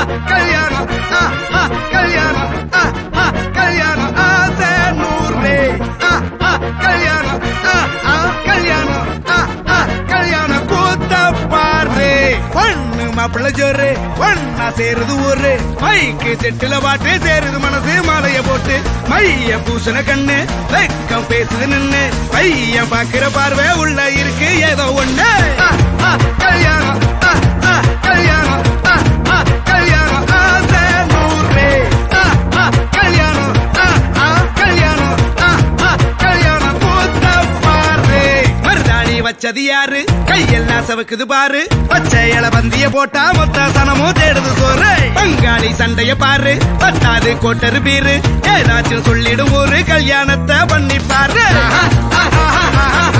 கல்யாணம் கல்யாணம் கல்யாணம் ஆசை நூறு கல்யாணம் கல்யாணம் கல்யாணம் கூத்த பாரு பொண்ணு மாப்பிள்ள ஜோரு ஒன்னா சேருது ஊரு மைக்கு செட்டுல பாட்டு சேருது மனசு மாலைய போட்டு மைய பூசண கண்ணு வெக்கம் பேசுது நின்னு பையன் பாக்குற பார்வை உள்ள இருக்கு ஏதோ ஒண்ணு கல்யாணம் கல்யாணம் கல்யாணம் ஆசை நூறு கல்யாணம் கல்யாணம் கல்யாணம் கூத்த பாரு மருதாணி வச்சது யாரு கையெல்லாம் சவுக்குது பாரு பச்சை இல பந்திய போட்டா மொத்த சனமும் தேடுது சோறு பங்காளி சண்டைய பாரு பத்தாது கோட்டரு பீரு ஏதாச்சும் சொல்லிடும் ஒரு கல்யாணத்தை பண்ணி பாரு